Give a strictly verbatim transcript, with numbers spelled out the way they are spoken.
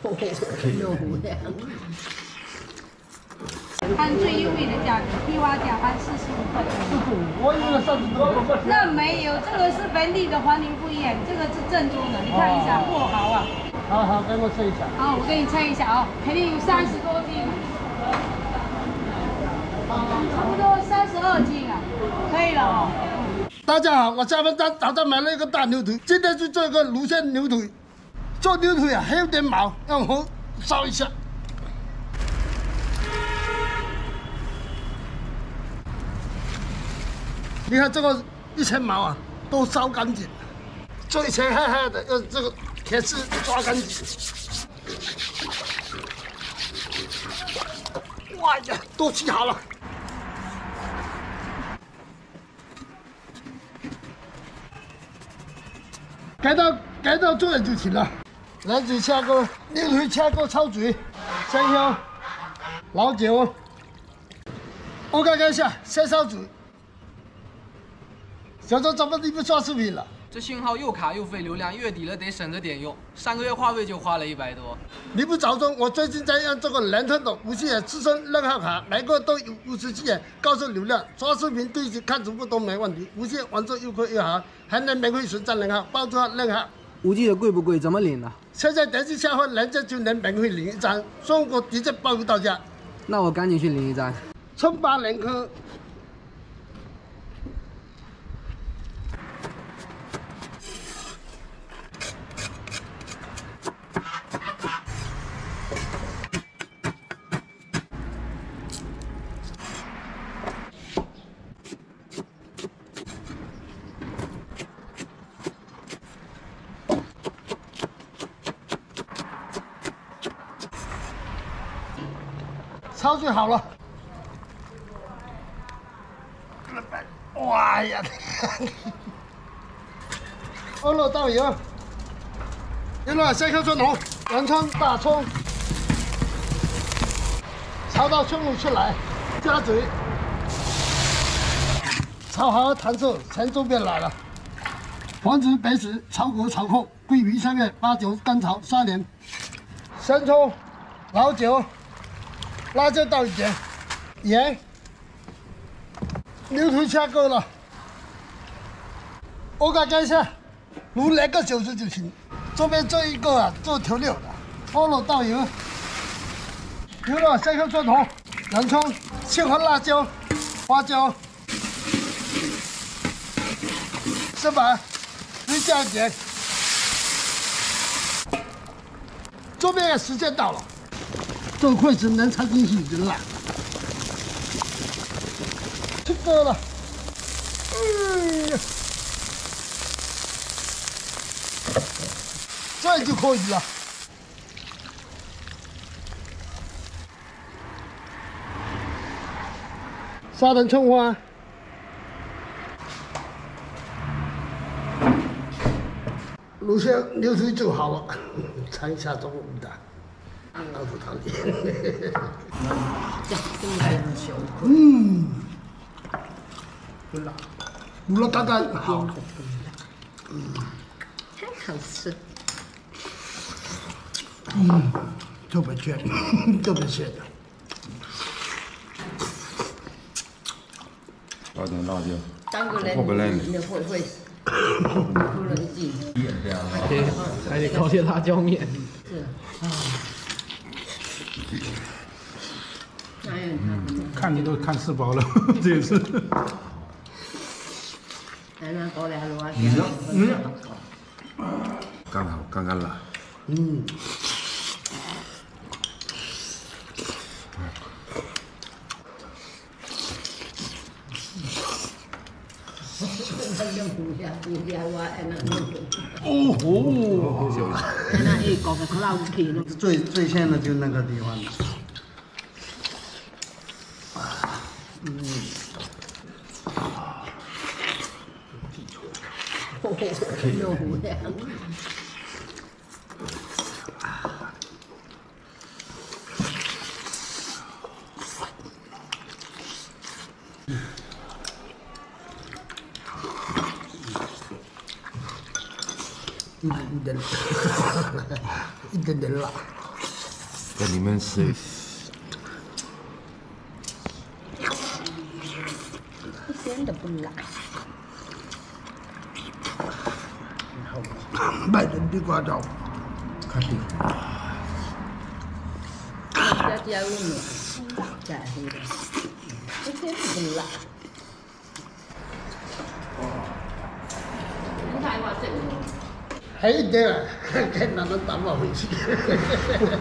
肉量。 按最优惠的价格，低洼甲按四十五块。 师傅，我以为三十多块。 那没有，这个是本地的黄泥不一样，这个是正宗的，你看一下货好啊。 好好，给我测一下。 好，我给你称一下啊，肯定有三十多斤。 差不多三十二斤啊，可以了哦。 大家好，我下班单早上买了一个大牛腿，今天去做一个卤鲜牛腿。做牛腿啊，还有点毛，让火烧一下。你看这个一层毛啊，都烧干净，做一层黑黑的，用这个铁丝抓干净。哇呀，都洗好了。 改到改到这就行了。冷水下锅，牛腿下锅焯水，生香、老酒。我看看一下，先烧水。小周怎么你不刷视频了？ 这信号又卡又费流量，月底了得省着点用。上个月话费就花了一百多。 你不早说，我最近在用这个联通的无息眼自身任号卡，每个都有五十 G 眼高速流量，刷视频、对接、看直播都没问题。无线网速又快又好，还能免费存账人号，报出号任号。 五 G 的贵不贵？怎么领呢？ 现在点击下方链接就能免费领一张，送货直接包邮到家。 那我赶紧去领一张。 葱八两颗。 焯水好了，哇呀！二落倒油，一落三颗蒜头、洋葱、大葱，炒到香味出来，加水，炒好弹色，成周边来了。黄子、白芷、炒果、炒扣、桂皮、香叶、八角、甘草、砂莲、生抽、老酒。 辣椒倒一点，盐，牛腿下锅了，我感觉一下，卤两个小时就行。这边这一个啊，做调料的，放了倒油，油了三颗蒜头、洋葱、切块辣椒、花椒，是吧？再加一点。这边时间到了。 这筷子能插进去就辣，出锅了，嗯呀，这就可以了。撒点葱花，卤鲜牛腿就好了，尝一下这个味道。 老虎汤底，嗯，卤了刚刚好，嗯， 太好吃。 嗯，特别甜，特别咸。 搞点辣椒， 当个人你会会，不能进。 还得还得搞些辣椒面。 是。 看你都看吃饱了，这也是。 嗯，刚好，刚刚辣。 嗯。 哦吼！ 那一搞个可老皮了。 最最鲜的就那个地方。 嗯。 肉量。 一点点，一点点辣。 在里面吃。 一点都不辣。 卖人的瓜照。 catty。 加加入面，加入的，一点都不辣。你睇话食唔？ 係啲啊，聽人都抌落去。